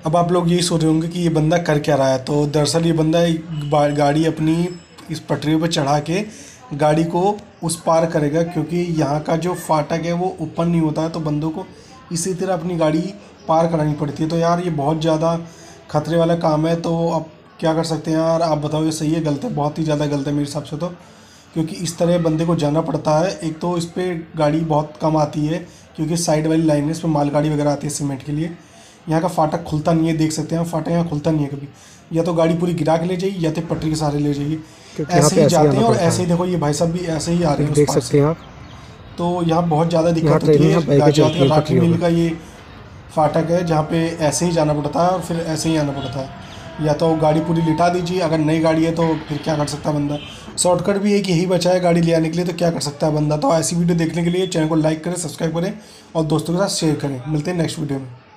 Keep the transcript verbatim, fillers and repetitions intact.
अब आप लोग यही सोच रहे होंगे कि ये बंदा कर क्या रहा है। तो दरअसल ये बंदा एक बा- गाड़ी अपनी इस पटरी पर चढ़ा के गाड़ी को उस पार करेगा, क्योंकि यहाँ का जो फाटक है वो ओपन नहीं होता है, तो बंदों को इसी तरह अपनी गाड़ी पार करानी पड़ती है। तो यार ये बहुत ज़्यादा खतरे वाला काम है। तो अब क्या कर सकते हैं यार, आप बताओ ये सही है गलत है? बहुत ही ज़्यादा गलत है मेरे हिसाब से तो, क्योंकि इस तरह बंदे को जाना पड़ता है। एक तो इस पर गाड़ी बहुत कम आती है, क्योंकि साइड वाली लाइन है, इस पर मालगाड़ी वगैरह आती है सीमेंट के लिए। यहाँ का फाटक खुलता नहीं है, देख सकते हैं फाटक यहाँ खुलता नहीं है कभी। या तो गाड़ी पूरी गिरा के ले जाइए या तो पटरी के सहारे ले जाइए। क्योंकि यहाँ ऐसे पे ही ऐसे ही जाते आना हैं और पड़ता ऐसे है। ही देखो ये भाई साहब भी ऐसे ही आ रहे हैं उस देख पार सकते से। हैं आप, तो यहाँ बहुत ज़्यादा यहाँ दिक्कत होती ट्रेनें है। यहाँ बाइकें चलती गाजियाबाद हैं का राठी पटरियों मिल पर। का ये फाटक है जहाँ पे ऐसे ही जाना पड़ता है और फिर ऐसे ही आना पड़ता है। या तो गाड़ी पूरी लिटा दीजिए, अगर नई गाड़ी है तो फिर क्या कर सकता है बंदा। शॉर्टकट भी एक यही बचा है गाड़ी ले आने के लिए, तो क्या कर सकता है बंदा। तो ऐसी वीडियो देखने के लिए चैनल को लाइक करें, सब्सक्राइब करें और दोस्तों के साथ शेयर करें। मिलते हैं नेक्स्ट वीडियो में।